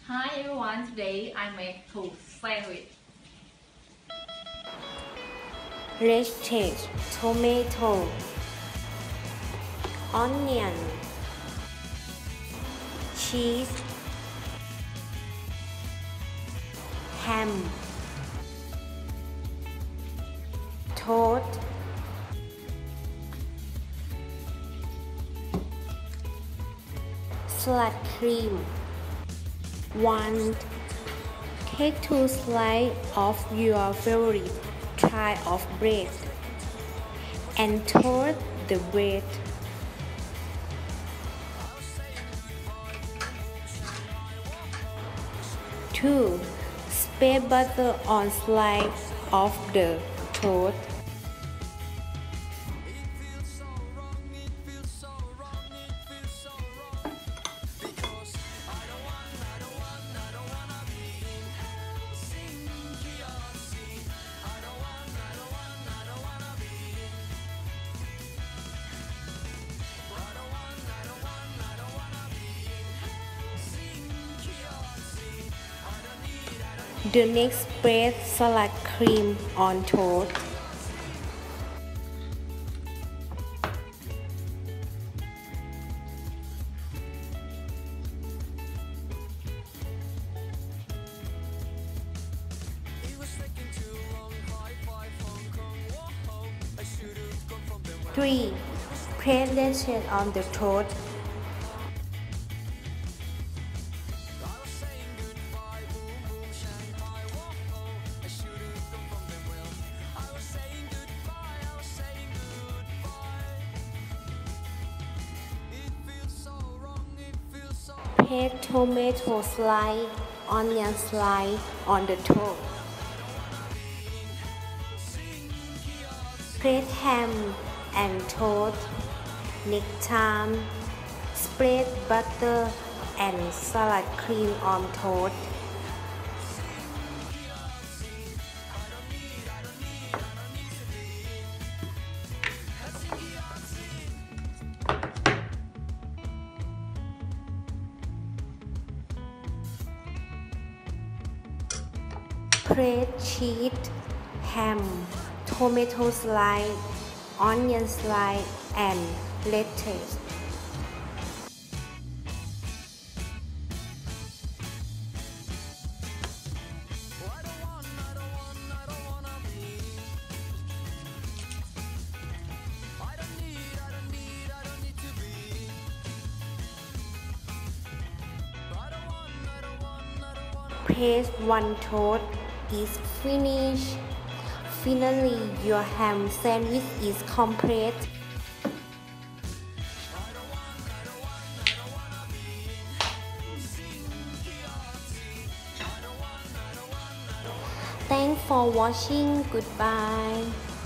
Hi everyone, today I make two sandwich. Lettuce, tomato, onion, cheese, ham, toast, salad cream. 1. Take 2 slices of your favorite type of bread and toast the bread. 2. Spread butter on slices of the toast. 'The next spread salad cream on toast. Three, press lettuce on the toast. 'Press tomato slice, onion slice on the toast. 'Press ham and toast. Next time, spread butter and salad cream on toast. Press cheese, ham, tomato slice, onion slice, and lettuce. Press one toast is finished. Finally, your ham sandwich is complete. Thanks for watching. Goodbye.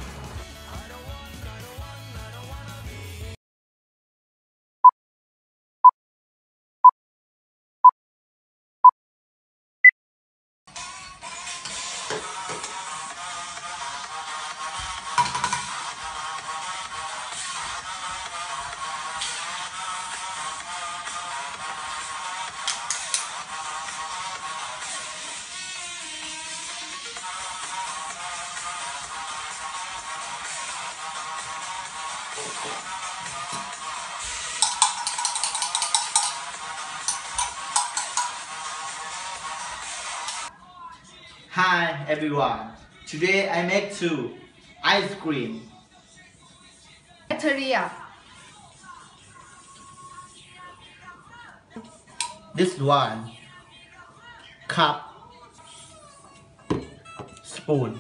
Hi everyone, today I make two ice cream. Bacteria. This one, cup, spoon,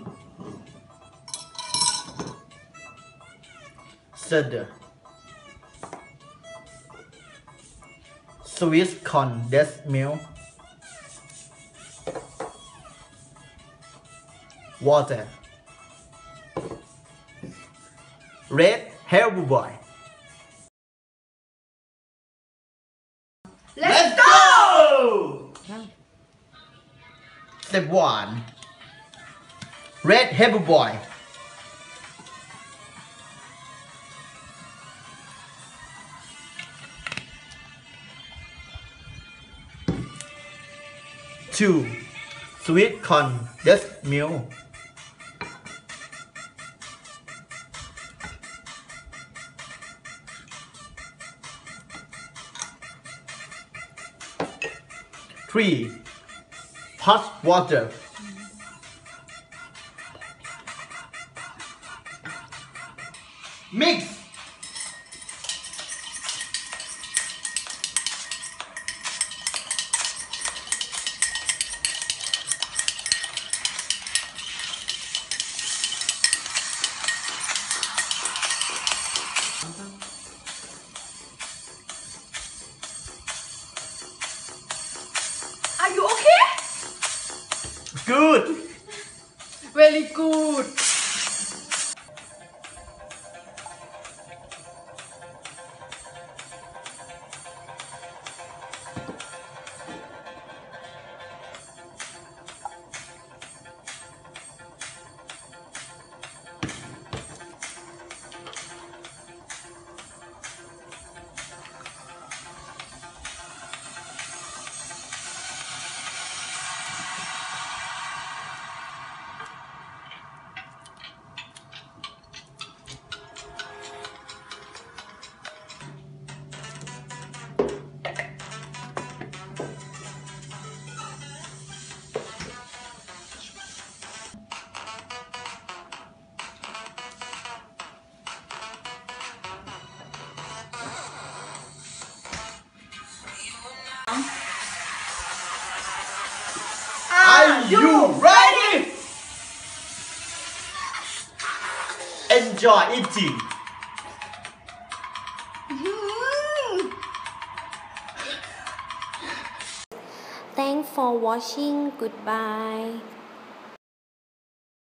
soda, sweet condensed milk, water, red Haribo Boy. Let's go! Step 1. Red Haribo Boy. 2. Sweet condensed milk. 3. Hot water. 'Mix. Are you okay? Good. Very good. Are you ready? Enjoy eating. Thanks for watching. Goodbye.